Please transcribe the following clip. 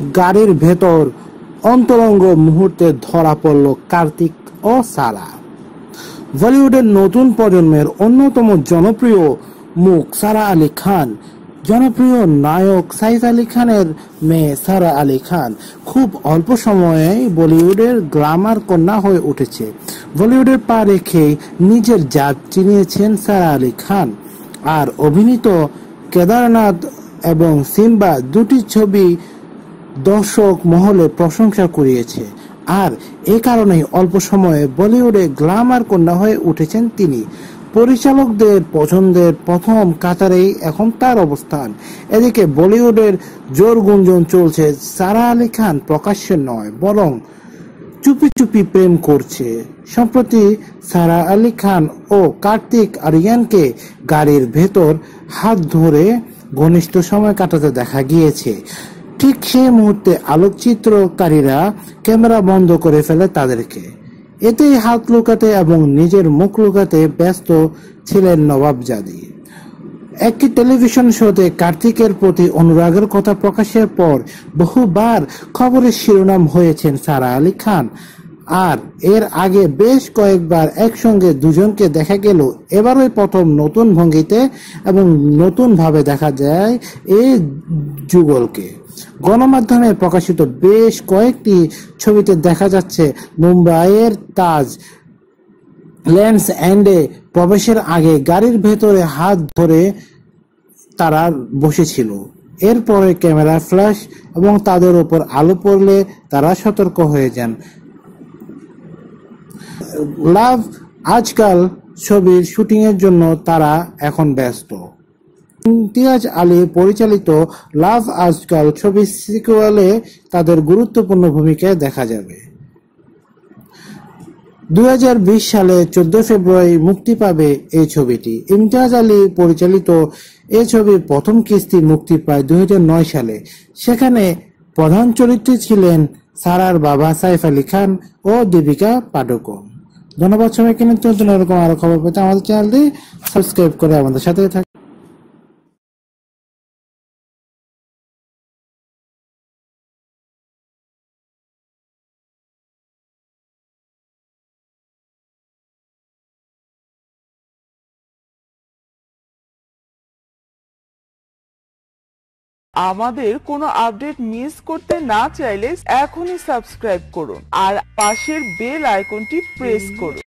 গাড়ির ভেতর অন্তরঙ্গ মুহূর্তে ধরা পড়ল কার্তিক ও সারা। বলিউডের নতুন প্রজন্মের অন্যতম জনপ্রিয় মুখ সারা আলি খান, জনপ্রিয় নায়ক সাইফ আলি খানের মেয়ে সারা আলি খান খুব অল্প সময়েই বলিউডের গ্ল্যামার কন্যা হয়ে উঠেছে। বলিউডের পা রেখে নিজের জাত চিনিয়েছেন সারা আলি খান। আর অভিনীত কেদারনাথ এবং সিম্বা দুটি ছবি দর্শক মহলে প্রশংসা কুড়িয়েছে। আর এ কারণেই অল্প সময়ে বলিউডে গ্ল্যামার কন্যা হয়ে উঠেছেন তিনি। পরিচালকদের পছন্দের প্রথম কাতারেই এখন তার অবস্থান। এদিকে বলিউডের জোর গুঞ্জন চলছে সারা আলি খান প্রকাশ্যে নয় বরং চুপি চুপি প্রেম করছে। সম্প্রতি সারা আলি খান ও কার্তিক আরিয়ানকে গাড়ির ভেতর হাত ধরে ঘনিষ্ঠ সময় কাটাতে দেখা গিয়েছে। ঠিক সেই মুহূর্তে আলোকচিত্রকারীরা ক্যামেরা বন্ধ করে ফেলে তাদেরকে। এতেই হাত লুকাতে এবং নিজের মুখ লুকাতে ব্যস্ত ছিলেন নবাবজাদি। একটি টেলিভিশন শোতে কার্তিকের প্রতি অনুরাগের কথা প্রকাশের পর বহুবার খবরের শিরোনাম হয়েছেন সারা আলি খান। আর এর আগে বেশ কয়েকবার একসঙ্গে দুজনকে দেখা গেল। এবারই প্রথম নতুন ভঙ্গিতে এবং নতুন ভাবে দেখা যায় এই যুগলকে। গণমাধ্যমে প্রকাশিত বেশ কয়েকটি ছবিতে দেখা যাচ্ছে মুম্বাইয়ের তাজ ল্যান্ডস এন্ডে প্রবেশের আগে গাড়ির ভেতরে হাত ধরে তারা বসেছিল। এরপরে ক্যামেরা ফ্ল্যাশ এবং তাদের উপর আলো পড়লে তারা সতর্ক হয়ে যান। লাভ আজকাল ছবির শুটিংয়ের জন্য তারা এখন ব্যস্ত। ইমতিয়াজ আলী পরিচালিত লাভ আজকাল ছবির সিকুয়েলে তাদের গুরুত্বপূর্ণ ভূমিকায় দেখা যাবে। 2020 সালে 14 ফেব্রুয়ারি মুক্তি পাবে এই ছবিটি। ইমতিয়াজ আলী পরিচালিত এই ছবির প্রথম কিস্তি মুক্তি পায় 2009 সালে। সেখানে প্রধান চরিত্রে ছিলেন সারার বাবা সাইফ আলি খান ও দীপিকা পাডুকোন। ধন্যবাদ সবাইকে। নতুন এরকম আরো খবর পেতে আমাদের চ্যানেলটি সাবস্ক্রাইব করে আমাদের সাথে থাকুন। আমাদের কোনো আপডেট মিস করতে না চাইলে এখনই সাবস্ক্রাইব করুন আর পাশের বেল আইকনটি প্রেস করুন।